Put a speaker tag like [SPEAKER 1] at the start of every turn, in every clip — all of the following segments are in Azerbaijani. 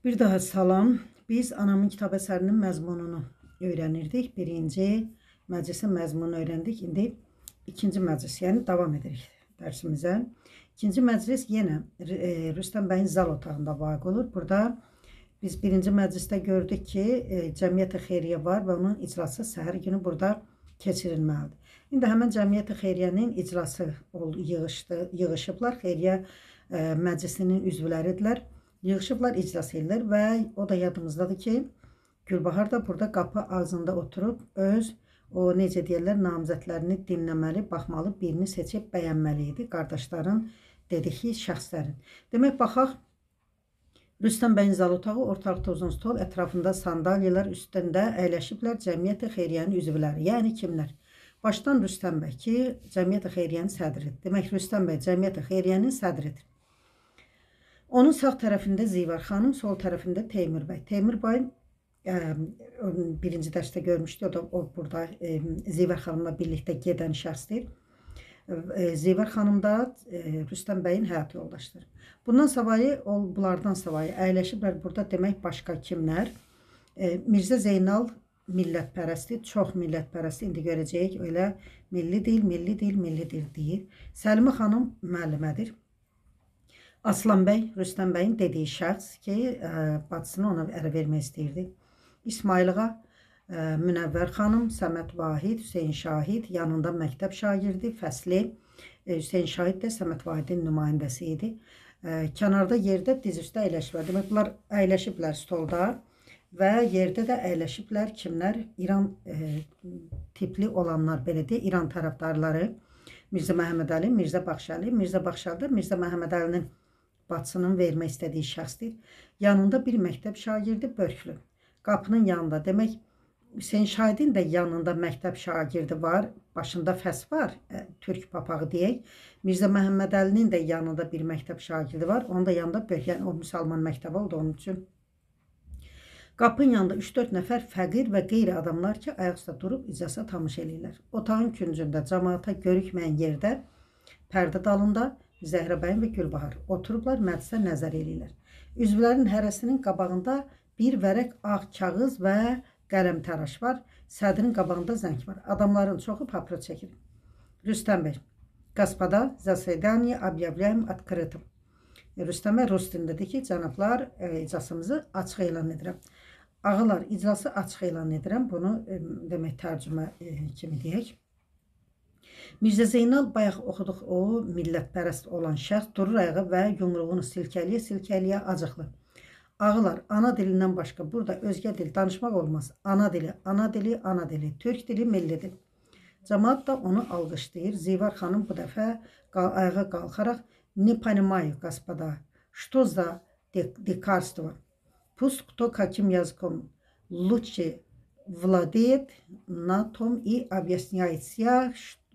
[SPEAKER 1] Bir daha salam. Biz Anamın Kitab əsərinin məzmununu öyrənirdik. Birinci məclisin məzmununu öyrəndik. İndi ikinci məclis, yəni davam edirik dərsimizə. İkinci məclis yenə Rüstəm bəyin zal otağında vaqe olur. Burada biz birinci məclisdə gördük ki, Cəmiyyət-i Xeyriyyə var və onun icrası səhər günü burada keçirilməlidir. İndi həmən Cəmiyyət-i Xeyriyyənin icrası yığışıblar. Xeyriyyə məclisinin üzvləridirlər. Yığışıblar, iclas edirlər və o da yadımızdadır ki, Gülbahar da burada qapı ağzında oturub öz necə deyirlər, namizədlərini dinləməli, baxmalı, birini seçib bəyənməli idi. Qardaşların dediki şəxslərin. Demək, baxaq, Rüstəm bəyin zal otağı, ortalıqda uzun stol, ətrafında sandalyelər üstündə əyləşiblər Cəmiyyət-i Xeyriyyənin üzvləri. Yəni kimlər? Başdan Rüstəm bəy ki, Cəmiyyət-i Xeyriyyənin sədridir. Demək, Rüstəm bəy Cəmiyyət-i Xeyriyyənin sədridir. Onun sağ tərəfində Zivar xanım, sol tərəfində Teymur bəy. Teymur bəy birinci dərsdə görmüşdü, o burada Zivar xanımla birlikdə gedən şəxsdir. Zivar xanım da Rüstəm bəyin həyat yoldaşdır. Bundan savayı, bunlardan savayı əyləşiblər burada demək başqa kimlər? Mirzə Zeynal millətpərəstdir, çox millətpərəstdir. İndi görəcəyik, öyle milli dil deyir. Səlimə xanım müəllimədir. Aslan bəy, Rüstəm bəyin dediyi şəxs ki, bacısını ona ərə vermək istəyirdi. İsmayılığa Münəvvər xanım, Səməd Vahid, Hüseyin Şahid, yanında məktəb şagirdi, fəsli. Hüseyin Şahid də Səməd Vahidin nümayəndəsi idi. Kənarda yerdə diz üstə əyləşiblər. Demək, bunlar əyləşiblər stolda və yerdə də əyləşiblər kimlər? İran tipli olanlar, belə deyək, İran tərəfdarları. Mirzə Məhəmmədəli, Mirzə Baxşəli. Mirzə Baxşəli də Mirzə Məhəmmədəlinin bacısının vermək istədiyi şəxsdir. Yanında bir məktəb şagirdi, börklü. Qapının yanında, demək, Hüseyin Şahidin də yanında məktəb şagirdi var, başında fəs var, türk papağı deyək. Mirzə Məhəmmədəlinin də yanında bir məktəb şagirdi var, onun da yanında börk, yəni o müsəlman məktəbi oldu onun üçün. Qapının yanında 3-4 nəfər fəqir və qeyri adamlar ki, ayaq üstə durub iclasa tamaşa eləyirlər. Otağın küncündə, cəmaata görükməyən yerdə, pərdə dalında Zəhra bəyin və Gülbahar oturublar, məclisə nəzər eləyirlər. Üzvlərin hərəsinin qabağında bir vərək ağ kağız və qələm təraş var. Sədrin qabağında zəng var. Adamların çoxu papro çəkir. Rüstəm bəy, Gospoda, zasedaniye объявляем открытым. Rüstəm bəy rus dilindədir ki, cənablar, iclasımızı açıq elan edirəm. Ağalar, iclası açıq elan edirəm. Bunu demək tərcümə kimi deyək. Mirzə Zeynal bayaq oxuduq, o millətpərəst olan şəxs durur ayağa və yumruğunu silkəliyə acıqlı. Ağalar, ana dilindən başqa burada özgə dil danışmaq olmaz. Ana dili, türk dili, milli dil. Cəmaat da onu alqışlayır. Zivar xanım bu dəfə ayağa qalxaraq "Не понимаю, господа, что за дикарство? Пусть кто каким языком лучше владеет, на том и объясняется,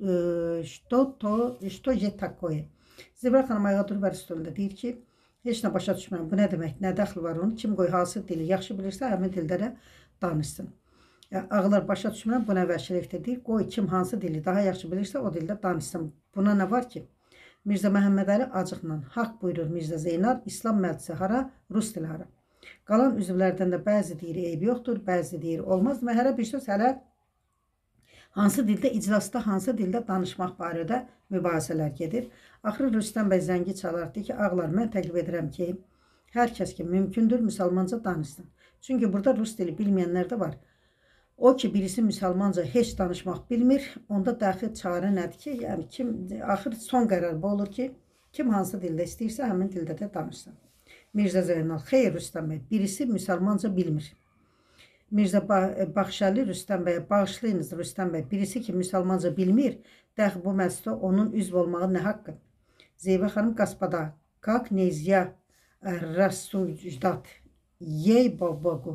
[SPEAKER 1] что же такое." Zivar xanım ayağa durub stolunda deyir ki, heç nə başa düşmürəm, bu nə demək, nə dəxli var onun, kim qoy hansı dili yaxşı bilirsə, həmin dildə də danışsın. Ağlar başa düşmürəm, bu nə vəhşilikdir deyir, qoy kim hansı dili daha yaxşı bilirsə, o dildə danışsın. Buna nə var ki? Mirzə Məhəmmədəli acıqla, haqq buyurur Mirzə Zeynal, İslam məclisi hara, rus dili hara. Qalan üzvlərdən də bəzi deyir, eybi yoxdur, bəzi deyir, olmaz. Və hərə bir söz hələ hansı dildə, iclasda hansı dildə danışmaq barədə mübahisələr gedir. Axırı Rüstəm bəy zəngi çalardı ki, ağlar, mən təklif edirəm ki, hər kəs ki, mümkündür, müsəlmanca danışsın. Çünki burada rus dili bilməyənlər də var. O ki, birisi müsəlmanca heç danışmaq bilmir, onda daxil çarə nədir ki, yəni kim, axır son qərar bu olur ki, kim hansı dildə istəyirsə, həmin dildə də danışsın. Mirzə Zeynal, xeyr Rüstəm bəy, birisi müsəlmanca bilmir. Mirzə Baxşəli Rüstəm bəyə, bağışlayınız Rüstəm bəy, birisi ki, müsəlmanca bilmir, dəxi bu məclisdə onun üzv olmağı nə haqqı? Zeyvə xanım, Gospoda, как нельзя рассуждать, ей-богу.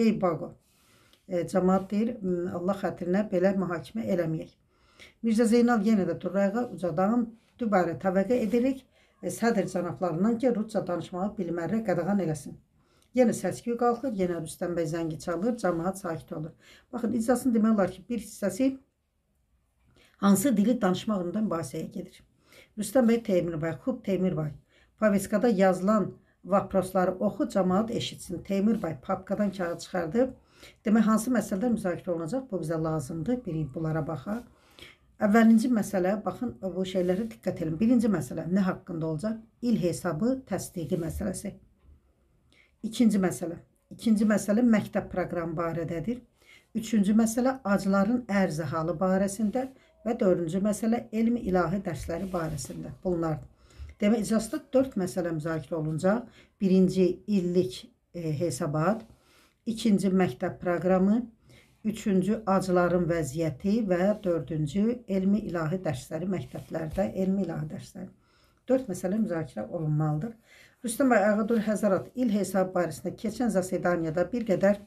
[SPEAKER 1] Cəmaat deyir, Allah xətrinə belə mühakimə eləməyək. Mirzə Zeynal yenə də durrağa ucadan dübarə təvəqqə edirik sədr cənablarından ki, rusca danışmağı bilmərlə qadağan eləsin. Yenə səsküy qalxır, yenə Rüstəm bəy zəngi çalır, cəmaat sakit olur. Baxın, iclasını demək olar ki, bir hissəsi hansı dili danışmağından mübahisəyə gedir. Rüstəm bəy Teymur bəy, xub Teymur bəy, Pavetkada yazılan Vaprosları oxu, cəmaət eşitsin. Teymur bəy papkadan kağıt çıxardı. Demək, hansı məsələlər müzakirə olunacaq? Bu bizə lazımdır. Bunlara baxaq. Əvvəlinci məsələ, baxın, bu şeylərə diqqət edin. Birinci məsələ nə haqqında olacaq? İl hesabı təsdiqi məsələsi. İkinci məsələ məktəb proqramı barədədir. Üçüncü məsələ acıların ərzi halı barəsində və dördüncü məsələ elmi ilahi dərsləri barəsində. Bunlardır. Demək, iclasda 4 məsələ müzakirə olunacaq. Birinci illik hesabat, ikinci məktəb proqramı, üçüncü acıların vəziyyəti və dördüncü elmi ilahi dərsləri məktəblərdə, elmi ilahi dərsləri. 4 məsələ müzakirə olunmalıdır. Rüstəm bəy Ağadur Həzərat il hesabı barəsində keçən zasedaniyada bir qədər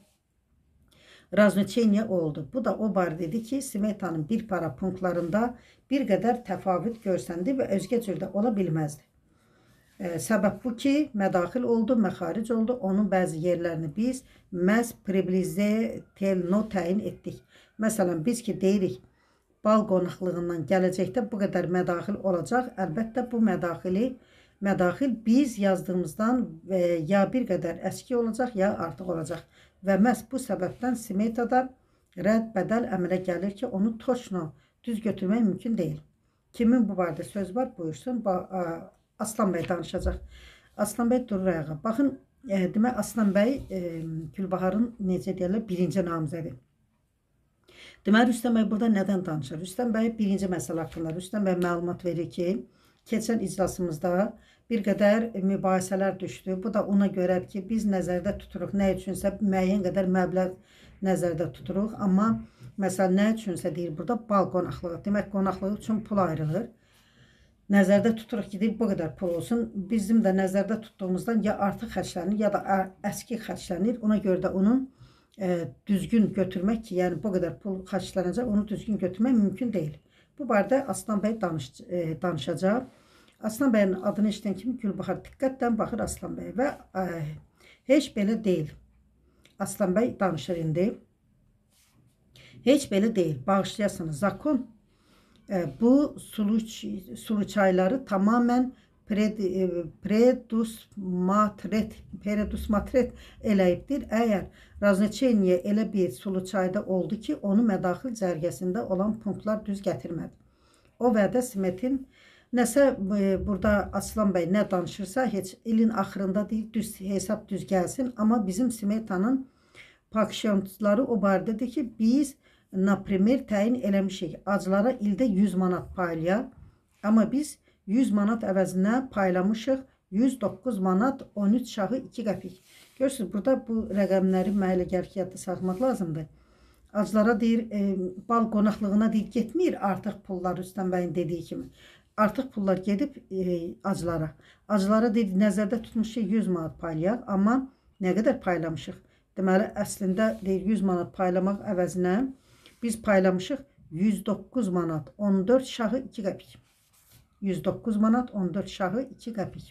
[SPEAKER 1] raznoçeniya oldu. Bu da o barədə ki, smetanın bir para punktlarında bir qədər təfavüt görsəndi və özgə cürdə ola bilməzdi. Səbəb bu ki, mədaxil oldu, məxaric oldu. Onun bəzi yerlərini biz məhz priblize telno təyin etdik. Məsələn, biz ki, deyirik, bal qonaqlığından gələcəkdə bu qədər mədaxil olacaq. Əlbəttə, bu mədaxil biz yazdığımızdan ya bir qədər əski olacaq, ya artıq olacaq. Və məhz bu səbəbdən smetada rədd bədəl əmələ gəlir ki, onu toçno düz götürmək mümkün deyil. Kimin bu barədə söz var, buyursun. Aslan bəy danışacaq. Aslan bəy durur ayağa. Baxın, demək, Aslan bəy Gülbaharın necə deyirlər, birinci namizədi. Demək, Rüstəm bəy burada nədən danışır? Rüstəm bəy birinci məsələ haqqında. Rüstəm bəy məlumat verir ki, keçən iclasımızda bir qədər mübahisələr düşdü. Bu da ona görədir ki, biz nəzərdə tuturuq. Nə üçünsə müəyyən qədər məbləğ nəzərdə tuturuq. Amma məsələn, nə üçünsə deyir burada bal qonaqlığı. Demək, qonaqlığı üçün pul ayrılır. Nəzərdə tuturuq ki, deyir, bu qədər pul olsun. Bizim də nəzərdə tutduğumuzdan ya artıq xərclənir, ya da əski xərclənir. Ona görə də onu düzgün götürmək ki, yəni bu qədər pul xərclənəcək, onu düzgün götürmək mümkün deyil. Bu barədə Aslan bəy danışacaq. Aslan bəyin adını eşidən kimi Gülbahar diqqətlə baxır Aslan bəy və heç belə deyil. Aslan bəy danışır indi. Heç belə deyil. Bağışlayasınız. Zakon bu sulu çayları tamamen predusmatret eləyibdir. Əgər raznoçeniya elə bir sulu çayda oldu ki, onu mədaxil cərgəsində olan punktlar düz gətirmədi. O vədə Smetin nəsə burada Aslan bəy nə danışırsa, heç ilin axırında deyil, hesab düz gəlsin. Amma bizim Smetanın pakşiyonçuları o barədədir ki, biz naprimer təyin eləmişik. Acılara ildə 100 manat paylayaq. Amma biz 100 manat əvəzinə paylamışıq 109 manat 13 şahı 2 qəpik. Görürsünüz, burada bu rəqəmləri mənə gəlir ki, yadda saxlamaq lazımdır. Acılara deyir, bal qonaqlığına deyir, getmir artıq pullar Rüstəm bəyin dediyi kimi. Artıq pullar gedib acılara. Acılara deyir, nəzərdə tutmuşuq 100 manat paylayaq. Amma nə qədər paylamışıq? Deməli, əslində deyir, 100 manat paylamaq əvəzinə biz paylamışıq 109 manat 14 şahı 2 qəpik. 109 manat 14 şahı 2 qəpik.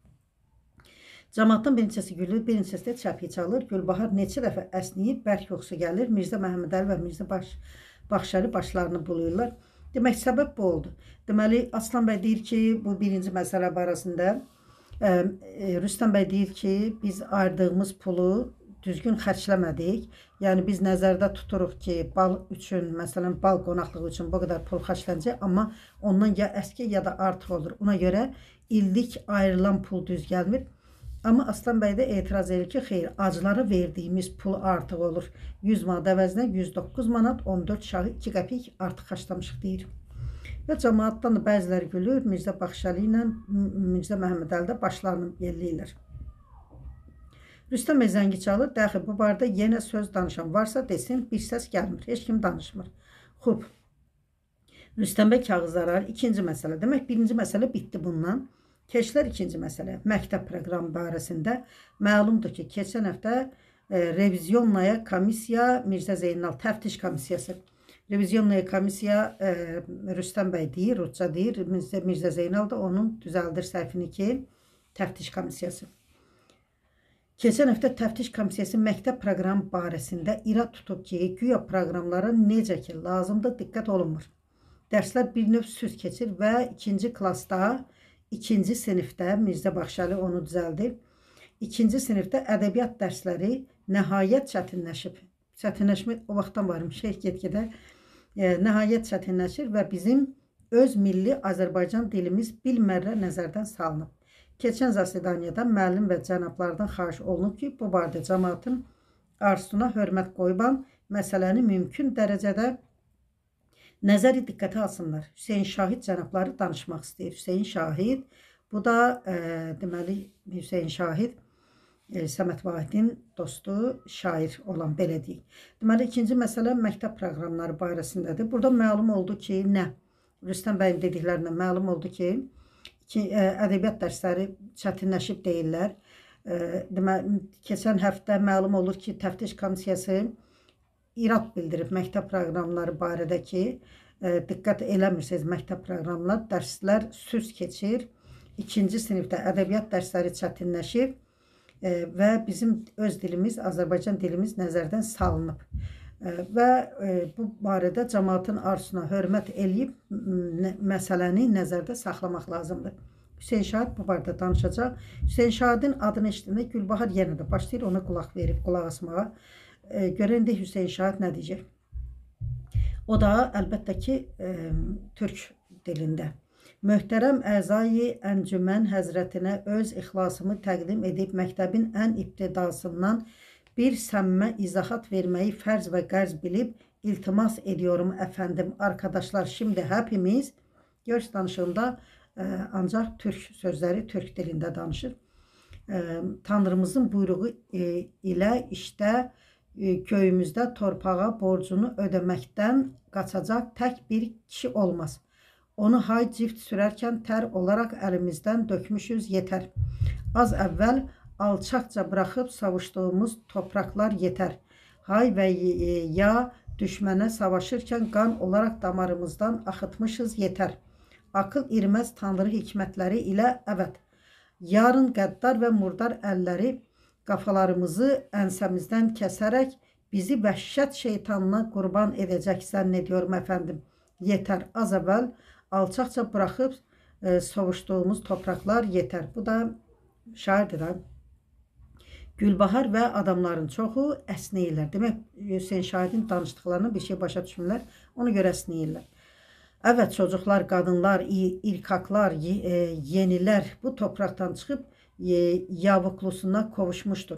[SPEAKER 1] Cəmaatdan bir neçəsi gülür, bir neçəsi də çəpi çalır. Gülbahar neçə dəfə əsniyib, bərk yoxsu gəlir. Mirzə Məhəmmədəli və Mirzə Baxşəli başlarını buluyurlar. Demək, səbəb bu oldu. Deməli, Aslan bəy deyir ki, bu birinci məsələ barəsində Rüstəm bəy deyir ki, biz ayırdığımız pulu düzgün xərcləmədik. Yəni, biz nəzərdə tuturuq ki, bal üçün, məsələn, bal qonaqlığı üçün bu qədər pul xərclənəcək, amma ondan ya əski, ya da artıq olur. Ona görə illik ayrılan pul düz gəlmir. Amma Aslan bəy də etiraz edir ki, xeyr, acılara verdiyimiz pul artıq olur. 100 manat əvəzinə 109 manat 14 şahı 2 qəpik artıq xərcləmişik deyir. Və cəmaatdan da bəziləri gülür, Mirzə Baxşəli ilə Mirzə Məhəmmədəli də başlarını yelləyirlər. Rüstəm bəy zəngi çalır, dəxil bu barədə yenə söz danışan varsa desin, bir səs gəlmir, heç kim danışmır. Xub, Rüstəm bəy kağızları alır, ikinci məsələ. Demək, birinci məsələ bitdi bundan. Keçlər ikinci məsələ. Məktəb proqramı barəsində məlumdur ki, keçən həftə revizyonlaya komissiya Mirzə Zeynal təftiş komissiyası. Revizyonlaya komissiya Rüstəm bəy deyir, Rusca deyir, Mirzə Zeynal da onun düzəldir səhvini ki, təftiş komissiyası. Keçən həftə təftiş komissiyası məktəb proqramı barəsində irad tutub ki, güya proqramlara necə ki lazımdır, diqqət olunmur. Dərslər bir növ süz keçir və ikinci klassda, ikinci sinifdə Mirzə Baxşəli onu düzəldir. İkinci sinifdə ədəbiyyat dərsləri nəhayət çətinləşib. Çətinləşmə o vaxtdan varmış, get-gedə nəhayət çətinləşir və bizim öz milli Azərbaycan dilimiz bilmərrə nəzərdən salınıb. Keçən zasedaniyada müəllim və cənablardan xahiş olunub ki, bu barədə cəmaatın arzusuna hörmət qoyuban məsələni mümkün dərəcədə nəzəri diqqətə alsınlar. Hüseyin Şahid cənabları danışmaq istəyir. Hüseyin Şahid, bu da deməli Hüseyin Şahid Səməd Vahidin dostu, şair olan, belə deyək. Deməli, ikinci məsələ məktəb proqramları barəsindədir. Burada məlum oldu ki, nə? Rüstəm bəyin dediklərindən məlum oldu ki, ədəbiyyat dərsləri çətinləşib deyirlər. Deməli, keçən həftə məlum olur ki, təftiş komissiyası irad bildirib məktəb proqramları barədə ki, diqqət eləmirsiniz məktəb proqramına, dərslər süst keçir. İkinci sinifdə ədəbiyyat dərsləri çətinləşib və bizim öz dilimiz, Azərbaycan dilimiz nəzərdən salınıb. Və bu barədə cəmaatın arzusuna hörmət eləyib məsələni nəzərdə saxlamaq lazımdır. Hüseyin Şahid bu barədə danışacaq. Hüseyin Şahidin adını eşitdiyində Gülbahar yenə də başlayır ona qulaq verib, qulaq asmağa. Görən də Hüseyin Şahid nə deyəcək? O da əlbəttə ki, türk dilində. Möhtərəm əzayı əncümən həzrətinə öz ixlasımı təqdim edib məktəbin ən ibtidasından bir səmmə izahat verməyi fərz və qərz bilib iltimas ediyorum əfəndim. Arkadaşlar, şimdi hepimiz görüş danışığında ancaq türk sözləri türk dilində danışır. Tanrımızın buyruğu ilə işdə köyümüzdə torpağa borcunu ödəməkdən qaçacaq tək bir kişi olmaz. Onu hay cift sürərkən tər olaraq əlimizdən dökmüşüz yetər. Az əvvəl alçaqca bıraxıb savuşduğumuz topraqlar yetər. Hay və ya düşmənə savaşırkən qan olaraq damarımızdan axıtmışız yetər. Akıl irməz tanrı hikmətləri ilə əvət. Yarın qəddar və murdar əlləri qafalarımızı ənsəmizdən kəsərək bizi vəhşət şeytanına qurban edəcək zannediyorum əfəndim. Yetər. Az əvvəl alçaqca bıraxıb savuşduğumuz topraqlar yetər. Bu da şairdir. Gülbahar və adamların çoxu əsnəyirlər. Demək, Hüseyin Şahidin danışdıqlarını bir şey başa düşmürlər. Ona görə əsnəyirlər. Evet, çocuklar, qadınlar, irkaklar, yenilər bu topraktan çıxıb yavuklusuna qovuşmuşdur.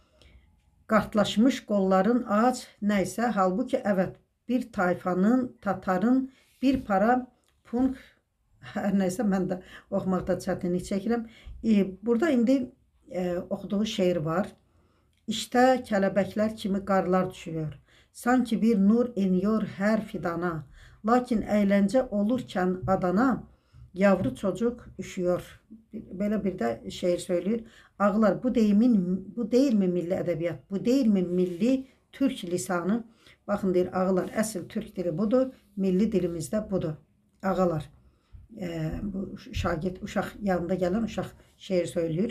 [SPEAKER 1] Qartlaşmış qolların ağac nəysə, halbuki evet, bir tayfanın, tatarın bir para punk, hər nəysə, mən də oxumaqda çətinlik çəkirəm. Burada indi oxuduğu şeir var. İşte kələbəklər kimi qarlar düşüyor. Sanki bir nur iniyor hər fidana. Lakin əyləncə olurkən adana, yavru çocuk üşüyor. Belə bir də şeir söylüyor. Ağlar, bu deyilmi milli ədəbiyyat? Bu deyilmi milli türk lisanı? Baxın deyir, ağlar, əsl türk dili budur, milli dilimizdə budur. Ağalar, bu şagird, uşaq, yanında gələn uşaq şeir söylüyor.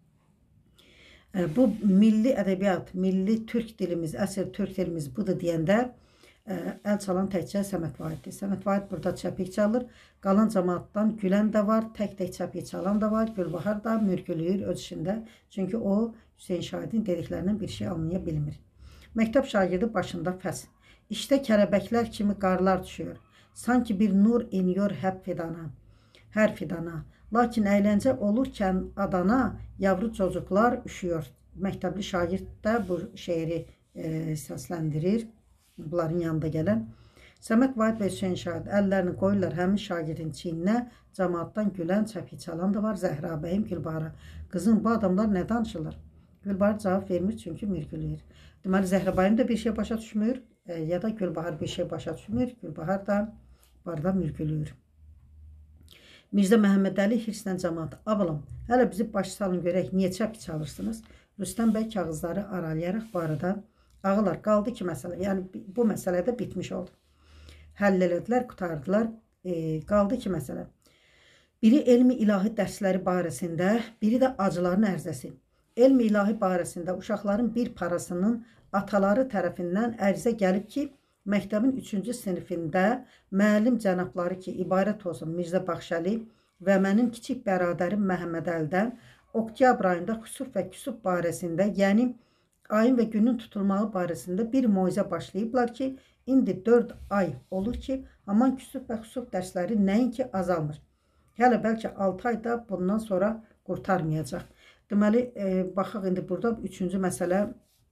[SPEAKER 1] Bu milli ədəbiyyat, milli türk dilimiz, əsl türk dilimiz budur deyəndə əl çalan təkcə Səməd Vahiddir. Səməd Vahid burada çəpik çalır. Qalan cəmaatdan gülən də var, tək-tək çəpik çalan da var. Gülbahar da mürgülüyür öz işində. Çünki o, Hüseyin Şahidin dediklərindən bir şey anlaya bilmir. Məktəb şagirdi başında fəs. İşte kələbəklər kimi qarlar düşüyor. Sanki bir nur iniyor hər fidana. Lakin əyləncə olurkən adana, yavru çocuklar üşüyor. Məktəbli şagird də bu şeiri səsləndirir. Bunların yanında gələn. Səməd Vahid və Hüseyin Şahid əllərini qoyurlar həmin şagirdin çiyninə. Cəmaatdan gülən, çəpik çalan da var. Zəhra bəyim Gülbahara. Qızım, bu adamlar nə danışırlar? Gülbahar cavab vermir çünki mürgülüyür. Deməli, Zəhra bəyim də bir şey başa düşmür. Ya da Gülbahar bir şey başa düşmür. Gülbahar da barda mürgülüyür. Mirzə Məhəmmədəli hirslə cəmaat. Abalam, hələ bizi baş salın görək, niyə çəpik çalırsınız? Rüstəm bəy kağızları aralayaraq bu arada ağılar, qaldı ki məsələ, yəni bu məsələ də bitmiş oldu. Həll elədilər, qutardılar, qaldı ki məsələ. Biri elmi ilahi dərsləri barəsində, biri də acıların ərzəsi. Elmi ilahi barəsində uşaqların bir parasının ataları tərəfindən ərizə gəlib ki, məktəbin 3-cü sinifində müəllim cənabları ki, ibarət olsun Mirzə Baxşəli və mənim kiçik bəradərim Məhəmməd Əlidən oktyabr ayında xusuf və küsuf barəsində, yəni ayın və günün tutulmağı barəsində bir moizə başlayıblar ki, indi 4 ay olur ki, haman küsuf və xusuf dərsləri nəinki azalmır. Hələ bəlkə 6 ayda bundan sonra qurtarmayacaq. Deməli, baxaq indi burada 3-cü məsələ,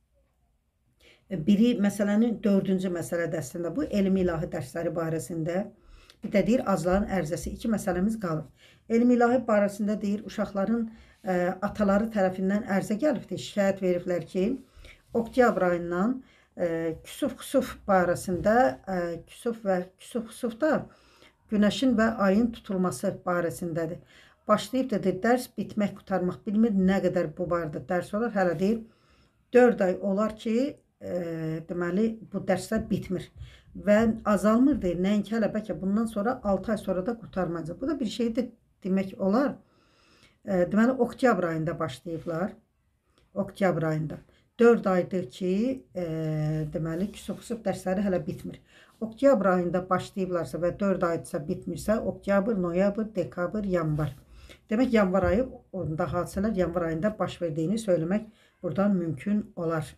[SPEAKER 1] biri məsələnin 4-cü məsələdə əslində bu elmi ilahi dərsləri barəsində. Bir də deyir acların ərzəsi. 2 məsələmiz qalıb. Elmi ilahi barəsində deyir uşaqların ataları tərəfindən ərzə gəlibdir. Şikayət veriblər ki, oktyabr ayından küsuf-xusuf barəsində, küsuf və küsuf-xusufda günəşin və ayın tutulması barəsindədir. Başlayıb da deyir, dərs bitmək, qutarmaq bilmir. Nə qədər bu barədə dərs olar? Hələ deyir, 4 ay olar ki, deməli, bu dərslər bitmir. Və azalmır deyir. Nəinki hələ bəlkə bundan sonra 6 ay sonra da qurtarmayacaq. Bu da bir şey də demək olar. Deməli, oktyabr ayında başlayıblar. Oktyabr ayında. 4 aydır ki, deməli, küsuf-xusuf dərsləri hələ bitmir. Oktyabr ayında başlayıblarsa və 4 aydırsa bitmirsə, oktyabr, noyabr, dekabr, yanvar. Demək, yanvar ayı, onda hadisələr yanvar ayında baş verdiyini söyləmək buradan mümkün olar.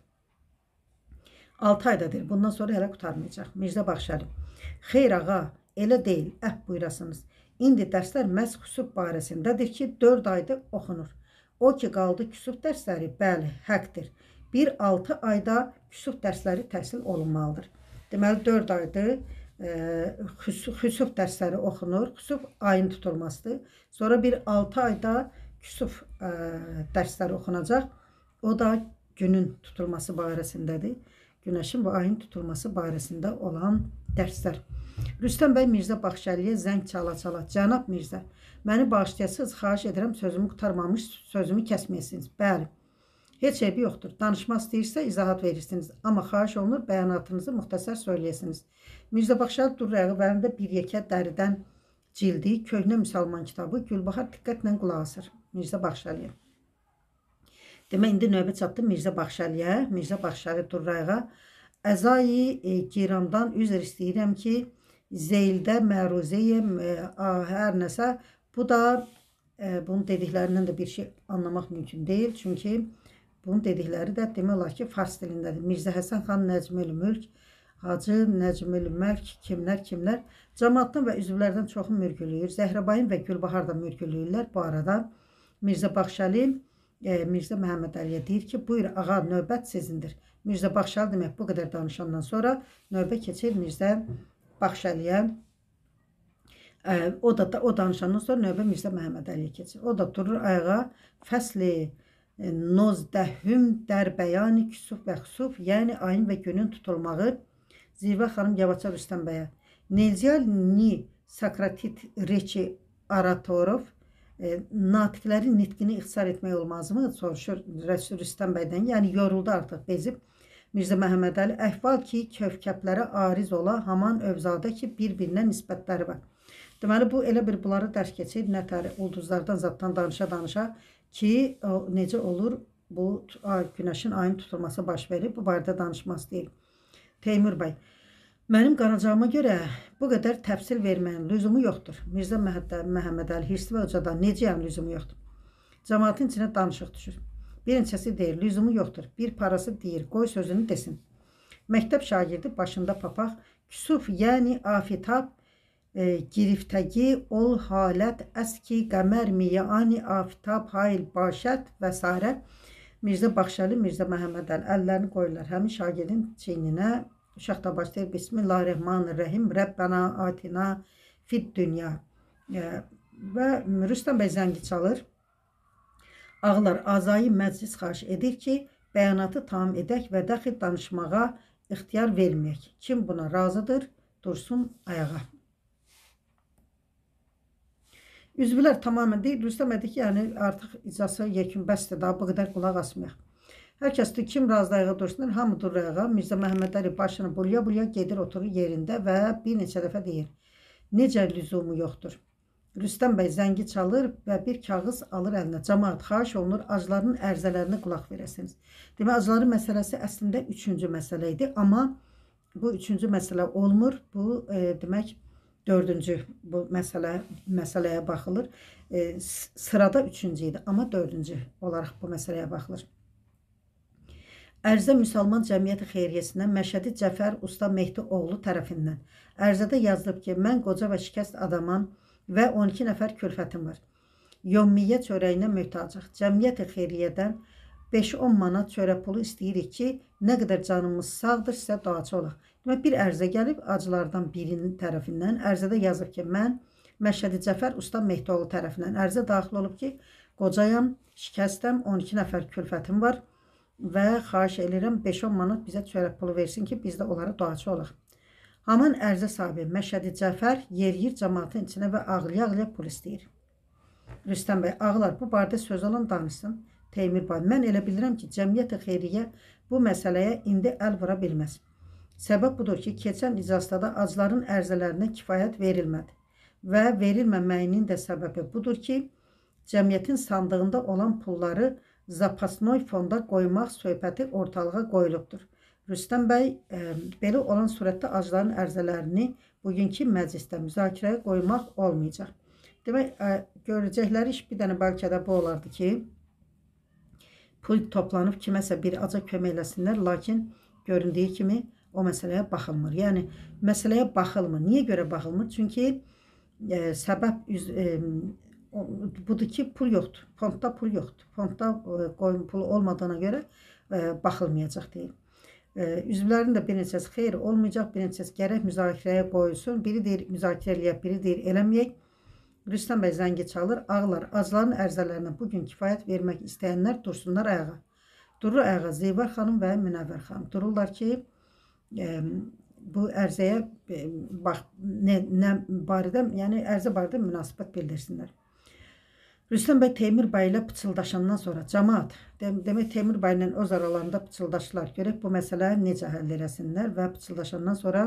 [SPEAKER 1] 6 aydadır. Bundan sonra hələ qurtarmayacaq. Mirzə Baxşəli. Xeyr ağa, elə deyil. Buyurasınız. İndi dərslər məhz xusuf barəsindədir ki, 4 ayda oxunur. O ki, qaldı küsuf dərsləri, bəli, həqdir. 1-6 ayda küsuf dərsləri təhsil olunmalıdır. Deməli, 4 aydır xusuf dərsləri oxunur. Xusuf ayın tutulmasıdır. Sonra 1-6 ayda küsuf dərsləri oxunacaq. O da günün tutulması barəsindədir. Günəşin və ayın tutulması barəsində olan dərslər. Rüstəm bəy Mirzə Baxşəliyə zəng çala-çala. Cənab Mirzə, məni bağışlayasınız, xahiş edirəm, sözümü qurtarmamış, sözümü kəsməyəsiniz. Bəli, heç eybi yoxdur. Danışmaq istəyirsə izahat verirsiniz. Amma xahiş olunur, bəyanatınızı müxtəsər söyləyəsiniz. Mirzə Baxşəli durur ayağı və əlində bir yekə dəridən cildi, köhnə müsəlman kitabı, Gülbahar diqqətlə qulaq asır. Mirzə Baxşəliyə. Demək, indi növbə çatdı Mirzə Baxşəliyə. Mirzə Baxşəli durur ayağa. Əzai giramdan üzr istəyirəm ki, zeyildə, məruzeyim, hər nəsə. Bu da, bunun dediklərindən də bir şey anlamaq mümkün deyil. Çünki bunun dedikləri də demək olar ki, fars dilindədir. Mirzə Həsən xan Nəcmül Mülk, Hacı Nəcmül Məlk, kimlər. Cəmaatdan və üzvlərdən çoxu mürgülüyür. Zəhrabayın və Gülbahar da mürgülüyürlər. Bu arada Mirzə Baxşəli Mirzə Məhəmməd Əliyə deyir ki, buyur ağa, növbət sizindir. Mirzə Baxşəli demək bu qədər danışandan sonra növbə keçir Mirzə Baxşəliyə. O danışandan sonra növbə Mirzə Məhəmməd Əliyə keçir. O da durur ayağa. Fəsli nozdəhüm dərbəyani küsuf və xusuf, yəni ayın və günün tutulmağı. Zirvə xanım Yavaça Rüstəm bəyə. Nelziyalni Sokratit Reçi Aratorov natiqlərin nitqini ixtisar etmək olmazmı? Soruşur Rüstəm bəydən. Yəni yoruldu artıq, bezib. Mirzə Məhəmməd Əli, əhval ki, kövkəblərə ariz ola, haman övzada ki, bir-birinə nisbətləri var. Deməli, bu elə bir bunları dərs keçir, nətər ulduzlardan, zatdan danışa-danışa ki, necə olur, bu günəşin ayın tutulması baş verir. Bu barədə danışmaq istəyir. Teymur bəy. Mənim qanacağıma görə bu qədər təfsil verməyin lüzumu yoxdur. Mirzə Məhəmməd Əli hirsli və ucadan necə yəni lüzumu yoxdur? Cəmaatın içinə danışıq düşür. Bir neçəsi deyir, lüzumu yoxdur. Bir parası deyir, qoy sözünü desin. Məktəb şagirdi başında papaq, küsuf yəni afitab, giriftəgi, ol halət, əski, qəmər, miyani, afitab, hayl, başət və s. Mirzə Baxşəli, Mirzə Məhəmməd Əli əllərini qoyurlar həmin şagirdin çiyninə. Uşaq da başlayır. Bismillahirrahmanirrahim. Rəbbənə atina fid dünya. Və Rüstəm bəy zəngi çalır. Ağlar azayı məclis xahiş edir ki, bəyanatı tamam edək və daxil danışmağa ixtiyar verməyək. Kim buna razıdır? Dursun ayağa. Üzvlər tamamən deyil. Rüstəm bəy deyir ki, yəni artıq icrası yekun bəsdir. Daha bu qədər qulaq asmayaq. Hər kəsdir, kim razı ayağa dursunlar, hamı durur ayağa. Mirzə Məhəmməd Əli başını bulya-bulya gedir, oturur yerində və bir neçə dəfə deyir. Necə lüzumu yoxdur? Rüstəm bəy zəngi çalır və bir kağız alır əlinə. Cəmaat xahiş olunur, acların ərzələrinə qulaq verəsiniz. Demək, acların məsələsi əslində 3-cü məsələ idi. Amma bu 3-cü məsələ olmur. Bu, demək, dördüncü bu məsələyə baxılır. Sırada üçüncü idi, amma dördüncü olaraq bu məsələyə baxılır. Ərizə Müsəlman Cəmiyyəti Xeyriyyəsindən Məşədi Cəfər Usta Mehdi oğlu tərəfindən. Ərizədə yazılıb ki, mən qoca və şikəst adamam və 12 nəfər külfətim var. Yommiyyə çörəyinə möhtacıq. Cəmiyyəti Xeyriyyədən 5-10 manat çörə pulu istəyirik ki, nə qədər canımız sağdır, sizə duaçı olaq. Demək, bir ərizə gəlib acılardan birinin tərəfindən. Ərizədə yazıb ki, mən Məşədi Cəfər Usta Mehdi oğlu tərəfindən. Ərizə daxil olub ki, qocayam, şikəstəm, 12 nəfər külfətim var və xahiş edirəm 5-10 manat bizə çörə pulu versin ki, biz də onlara duaçı olaq. Haman ərizə sahibi Məşədi Cəfər yeriyir cəmaatın içinə və ağlaya-ağlaya pul istəyir. Rüstəm bəy, ağlar, bu barədə söz olan danışsın. Teymur bəy, mən elə bilirəm ki, Cəmiyyət-i Xeyriyyə bu məsələyə indi əl vura bilməz. Səbəb budur ki, keçən iclasda acıların ərizələrinə kifayət verilmədi və verilməməyinin də səbəbi budur ki, cəmiyyətin sandığında olan pulları zapasnoy fonda qoymaq söhbəti ortalığa qoyulubdur. Rüstəm bəy, belə olan surətdə acıların ərizələrini bugünkü məclisdə müzakirəyə qoymaq olmayacaq. Demək, görəcəkləri iş bir dənə bəlkə də bu olardı ki, pul toplanıb kiməsə bir aca kömək eləsinlər, lakin göründüyü kimi o məsələyə baxılmır. Yəni, məsələyə baxılmır. Niyə görə baxılmır? Çünki səbəb budur ki, pul yoxdur. Fondda pul yoxdur. Fondda qoyun pulu olmadığına görə baxılmayacaq deyil. Üzvlərin də bir neçəsi xeyr olmayacaq, bir neçəsi gərək müzakirəyə qoyulsun. Biri deyir müzakirə eləyək, biri deyir eləməyək. Rüstəm bəy zəngi çalır, ağlar, acıların ərizələrinə bugün kifayət vermək istəyənlər dursunlar ayağa. Durur ayağa Zeyvar xanım və Münəvvər xanım. Dururlar ki, bu ərizəyə nə barədə, yəni ərizə barədə münasibət bildirsinlər. Rüstəm bəy Teymur bəy ilə pıçıldaşandan sonra cəmaat, demək Teymur bəy ilə öz aralarında pıçıldaşdılar. Görək bu məsələ necə həll eləsinlər və pıçıldaşandan sonra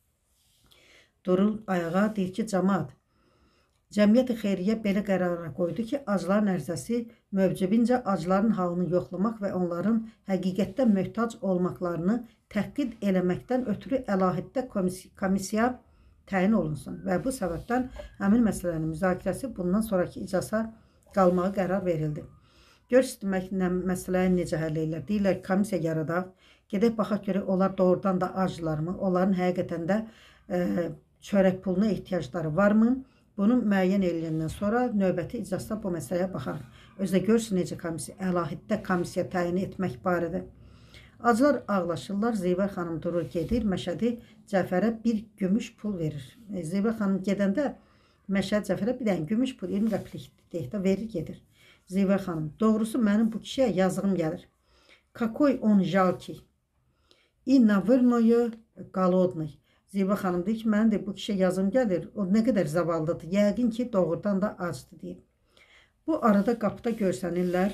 [SPEAKER 1] durur ayağa, deyir ki, cəmaat, Cəmiyyət-i Xeyriyyə belə qərara qoydu ki, acıların ərizəsi mövcübincə acıların halını yoxlamaq və onların həqiqətdə möhtac olmaqlarını təhqiq eləməkdən ötürü əlahiddə komissiya təyin olunsun və bu səbəbdən həmin məsələnin müzakirəsi bundan sonraki iclasa qalmağa qərar verildi. Görürsünüz, məsələyə necə həll edirlər. Deyirlər, komissiya yaradaq, gedək baxaq görək, onlar doğrudan da acılarmı, onların həqiqətən də çörək puluna ehtiyacları varmı? Bunu müəyyən edildiyindən sonra növbəti iclasda bu məsələyə baxarıq. Özdə görsün necə komissiya, əlahiddə komissiya təyin etmək barədə. Acılar ağlaşırlar, Zeyvar xanım durur gedir, Məşədi Cəfərə bir gümüş pul verir. Zeyvar xanım gedəndə Məşədi Cəfərə bir dənə gümüş pul 20 qəplik deyəkdə verir gedir. Zeyvar xanım, doğrusu mənim bu kişiyə yazığım gəlir. Kakoy on jalki i navrnoyu qalodnıy. Zeyba xanım deyir ki, mənim də bu kişiyə yazım gəlir, o nə qədər zavallıdır, yəqin ki, doğrudan da acdır deyir. Bu arada qapıda görsənirlər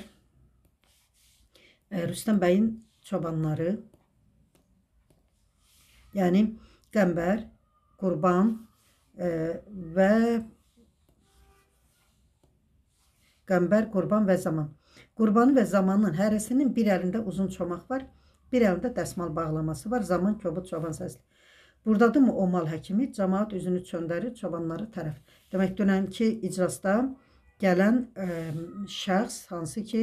[SPEAKER 1] Rüstəm bəyin çobanları, yəni Qəmbər, Qurban və Zaman. Qurbanı və Zamanın hərəsinin bir əlində uzun çomaq var, bir əlində dəsmal bağlaması var, Zaman kobud çoban səsli. Buradadır mı o mal həkimi? Cəmaat üzünü çöndərir çobanları tərəf. Demək, dünənki iclasda gələn şəxs, hansı ki,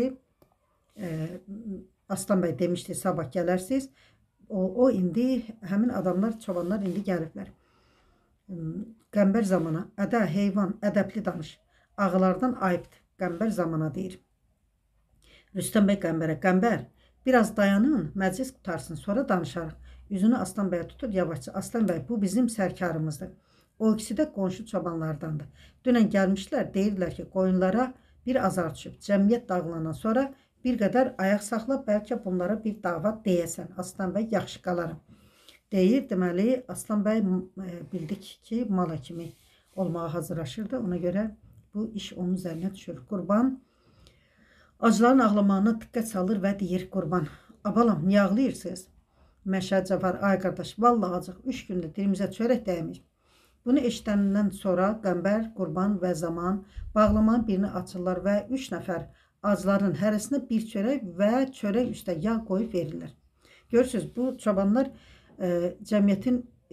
[SPEAKER 1] Aslan bəy demişdi, sabah gələrsiniz. O indi, həmin adamlar, çobanlar indi gəliblər. Qəmbər Zamana, ədə, heyvan, ədəbli danış. Ağılardan ayıbdır. Qəmbər Zamana deyir. Rüstəm bəy Qəmbərə, Qəmbər, biraz dayanın, məclis qutarsın, sonra danışarıq. Üzünü Aslan bəyə tutur yavaşca. Aslan bəy, bu bizim sərkarımızdır. O ikisi də qonşu çobanlardandır. Dünən gəlmişlər, deyirlər ki, qoyunlara bir azar düşüb. Cəmiyyət dağılanan sonra bir qədər ayaq saxla, bəlkə bunlara bir dava deyəsən. Aslan bəy, yaxşı qalaram. Deyir, deməli, Aslan bəy bildik ki, mal həkimi olmağa hazırlaşırdı. Ona görə bu iş onun üzərinə düşür. Qurban acıların ağlamağına diqqət salır və deyir, Qurban, abalam, niyə ağlayırsınız? Məşəd Cəfər, ay qardaş, vallahi acıq 3 gündür dilimizə çörək dəymiş. Bunu eşidəndən sonra Qəmbər, Qurban və Zaman bağlamanın birini açırlar və 3 nəfər acıların hərəsinə bir çörək və çörək üstə yağ qoyub verirlər. Görürsünüz, bu çobanlar cəmiyyətin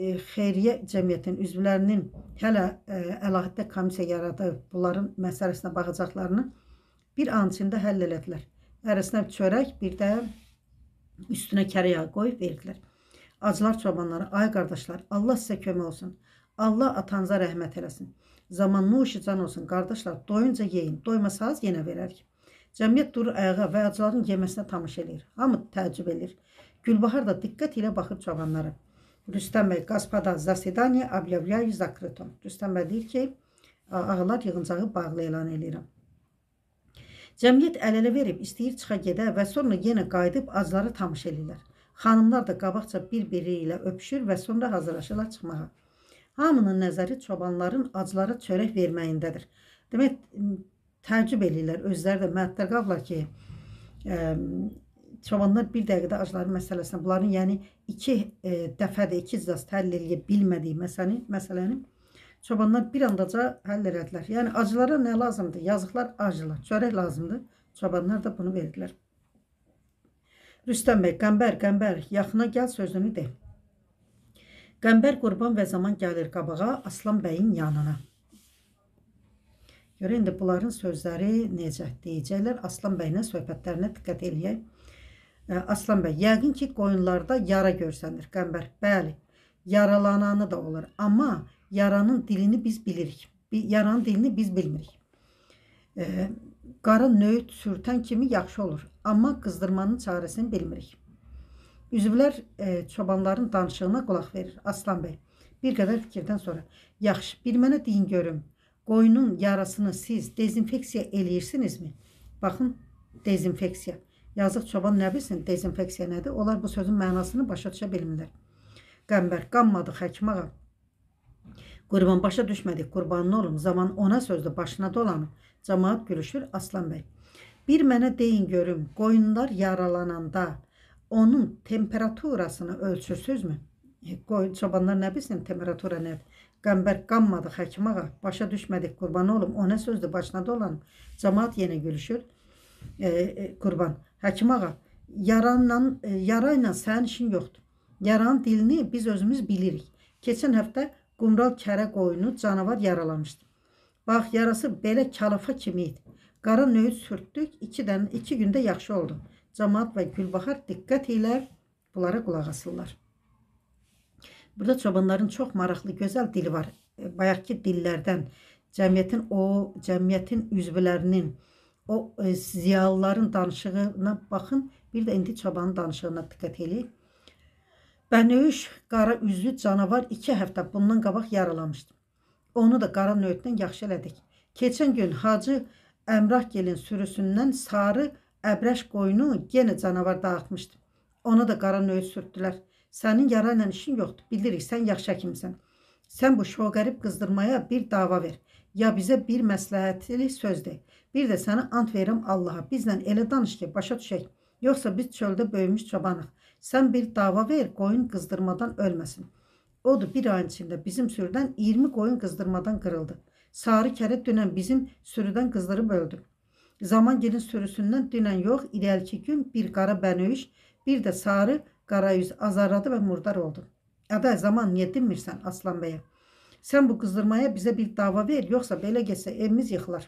[SPEAKER 1] xeyriyyə cəmiyyətin üzvlərinin hələ əlahiddə komissiya yaradıb bunların məsələsinə baxacaqlarını bir an içində həll elədilər. Ərəsinə çörək, bir də üstünə kərə yağı qoyub verdilər. Acılar çobanlara, ay qardaşlar, Allah sizə kömək olsun. Allah atanıza rəhmət eləsin. Zaman nuşican olsun, qardaşlar, doyunca yeyin, doymasanız yenə verərik. Cəmiyyət durur ayağa və acıların yeməsinə tamaşa eləyir. Hamı təəccüb edir. Gülbahar da diqqət ilə baxıb çobanlara. Rüstəm bəy, Qaspeda, zasidaniya, abyavyayu, zakriton. Rüstəm bəy deyir ki, ağalar yığıncağı bağlı elan edirəm. Cəmiyyət əl-ələ verib, istəyir çıxa gedə və sonra yenə qayıdıb acıları tamaşa edirlər. Xanımlar da qabaqca bir-biri ilə öpüşür və sonra hazırlaşırlar çıxmağa. Hamının nəzəri çobanların acılara çörək verməyindədir. Demək, təəccüb edirlər, özləri də məəttəl qablar ki, çobanlar bir dəqiqədə acıların məsələsində, bunların yəni 2 dəfədə 2 icaz həll eləyə bilmədiyi məsələni çobanlar bir andaca həll elədilər. Yəni acılara nə lazımdır? Yazıqlar acılar, çörək lazımdır. Çobanlar da bunu verdilər. Rüstəm bəy, qəmbər, yaxına gəl sözünü de. Qəmbər Qurban və zaman gəlir qabağa Aslan bəyin yanına. Görə indi bunların sözləri necə deyəcəklər? Aslan bəyinə söhbətlərinə diqqət eləyək. Aslan bəy, yəqin ki, qoyunlarda yara görsənir. Qəmbər, bəli, yaralananı da olur. Amma yaranın dilini biz bilirik. Yaranın dilini biz bilmirik. Qara nöyüt sürtən kimi yaxşı olur. Amma qızdırmanın çarəsini bilmirik. Üzvlər çobanların danışığına qulaq verir. Aslan bəy, bir qədər fikirdən sonra. Yaxşı, bir mənə deyin görüm. Qoyunun yarasını siz dezinfeksiya eləyirsinizmi? Baxın, dezinfeksiya. Yazıq çoban nə bilsin, dezinfeksiya nədir? Onlar bu sözün mənasını başa düşə bilmirlər. Qəmbər, qanmadıq həkim ağa. Qurban başa düşmədik, qurbanın olum. Zaman ona sözdür, başına dolanıb. Cəmaat gülüşür, Aslan bəy. Bir mənə deyin görüm, qoyunlar yaralananda onun temperaturasını ölçürsünüzmü? Çobanlar nə bilsin, temperatura nədir? Qəmbər, qanmadıq həkim ağa. Başa düşmədik, qurban olum. Ona sözdür, başına dolanıb. Cəmaat yenə gülüşür. Qurban, həkim ağa, yarayla sənin işin yoxdur. Yaranın dilini biz özümüz bilirik. Keçən həftə qumral kərə qoyunu canavar yaralamışdı. Bax, yarası belə kalafa kimi idi. Qara nöyüt sürtdük, 2 gündə yaxşı oldu. Cəmaat və Gülbahar diqqət ilə bunlara qulaq asırlar. Burada çobanların çox maraqlı, gözəl dili var. Bayaqki dillərdən cəmiyyətin üzvlərinin, o ziyalıların danışığına baxın, bir də indi çobanın danışığına diqqət edin. Bənövüş qara üzlü canavar 2 həftə bundan qabaq yaralamışdı. Onu da qara nöyütdən yaxşı elədik. Keçən gün Hacı Əmrahgelin sürüsündən sarı əbrəş qoyunu yenə canavar dağıtmışdı. Ona da qara nöyüt sürtdülər. Sənin yarayla işin yoxdur, bilirik, sən yaxşı həkimsən. Sən bu şoqərib qızdırmaya bir dava ver. Ya bizə bir məsləhətli söz de. Bir də sənə ant verirəm Allaha. Bizlə elə danış ki, başa düşək. Yoxsa biz çöldə böyümüş çobanıq. Sən bir dava ver, qoyun qızdırmadan ölməsin. Odur, bir ayın içində bizim sürüdən 20 qoyun qızdırmadan qırıldı. Sarı kərə dünən bizim sürüdən qızdırıb öldü. Zaman gelin sürüsündən dünən yox, irəlki gün bir qara bənövüş, bir də sarı qara yüz azarladı və murdar oldu. Ada, zaman niyə dinmirsən Aslan bəyə? Sən bu qızdırmaya bizə bir dava ver, yoxsa belə getsə evimiz yıxılar.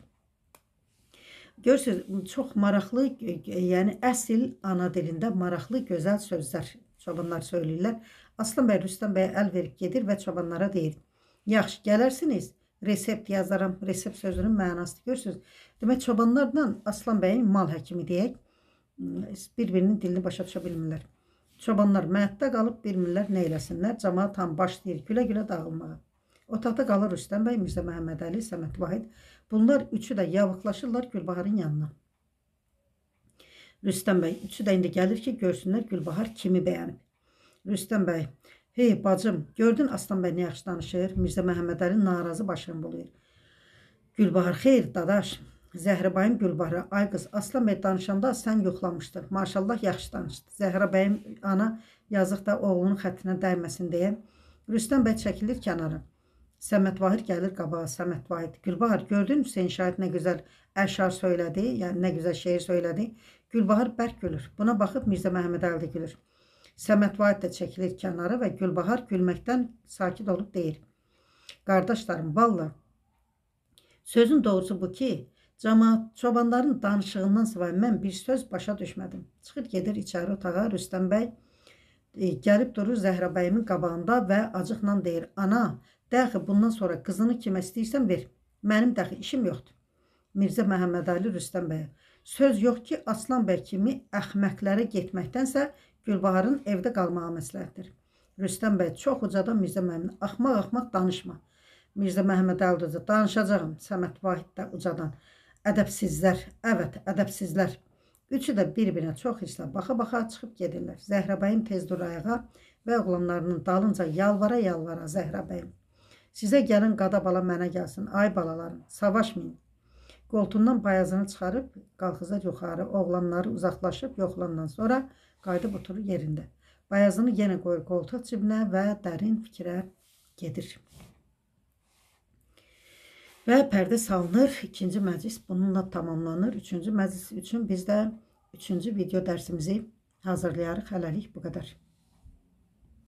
[SPEAKER 1] Görürsünüz, çox maraqlı, yəni əsl ana dilində maraqlı, gözəl sözlər çobanlar söyləyirlər. Aslan bəy Rüstəm bəyə əl verib gedir və çobanlara deyir. Yaxşı, gələrsiniz, resept yazaram, resept sözünün mənasını görürsünüz. Demək, çobanlarla Aslan bəyin mal həkimi deyək, bir-birinin dilini başa düşə bilmirlər. Çobanlar məhətdə qalıb bilmirlər, nə eləsinlər. Cəmaat tam başlayır gülə-gülə dağılmağa. Otaqda qalır Rüstəm bəy, Mirzə Məhəmmədəli, Səməd Vahid. Bunlar üçü də yavıqlaşırlar Gülbaharın yanına. Rüstəm bəy, üçü də indi gəlir ki, görsünlər Gülbahar kimi bəyənib. Rüstəm bəy, hey bacım, gördün Aslan bəy nə yaxşı danışır? Mirzə Məhəmmədəli narazı başını buluyur. Gülbahar, xeyr dadaş. Zəhrabayım Gülbahara, ay qız, Aslan bəy danışanda sən yoxlamışdın. Maşallah yaxşı danışdı. Zəhrabayım ana yazıq da oğlunun xəttinə dəyməsin deyə. Rüstəm bəy çəkilir kənara. Səməd Vahid gəlir qabağa, Səməd Vahid. Gülbahar, gördün Hüseyin Şahid nə gözəl əşar söylədi, yəni nə gözəl şeir söylədi. Gülbahar bərk gülür. Buna baxıb Mirzə Məhəmmədəli də gülür. Səməd Vahid də çəkilir kənara və Gülbahar gülməkdən sakit olub deyir. Qardaşlarım, valla sözün doğrusu bu ki, cəmaət çobanların danışığından savayı mən bir söz başa düşmədim. Çıxır gedir içəri otağa, Rüstəm bəy gəlib durur Zəhra bəyimin qabağında və acıqla deyir, ana, dəxi bundan sonra qızını kimə istəyirsən ver, mənim dəxi işim yoxdur. Mirzə Məhəmmədəli Rüstəm bəyə, söz yox ki, Aslan bəy kimi əxməklərə getməkdənsə Gülbaharın evdə qalmağa məsləhətdir. Rüstəm bəy çox ucadan Mirzə Məhəmməd, axmaq danışma. Mirzə Məhəmmədəli ucadan, danışacağım. Səməd Vahid də ucadan, ədəbsizlər, əvət, ədəbsizlər. Üçü də bir-birinə çox hisslə baxa-baxa çıxıb gedirlər. Zəhra bəyim tez dur ayağa və oğlanlarının dalınca yalvara-yalvara Zəhra bəyim. Sizə gəlin qada bala mənə gəlsin, ay balalarım, savaşmayın. Qoltuğundan bayazını çıxarıb, qalxızar yuxarı, oğlanları uzaqlaşıb yoxlandan sonra qayıdıb oturur yerində. Bayazını yenə qoyur qoltuq cibinə və dərin fikrə gedir. Və pərdə salınır. İkinci məclis bununla tamamlanır. Üçüncü məclis üçün biz də üçüncü video dərsimizi hazırlayarıq. Hələlik bu qədər.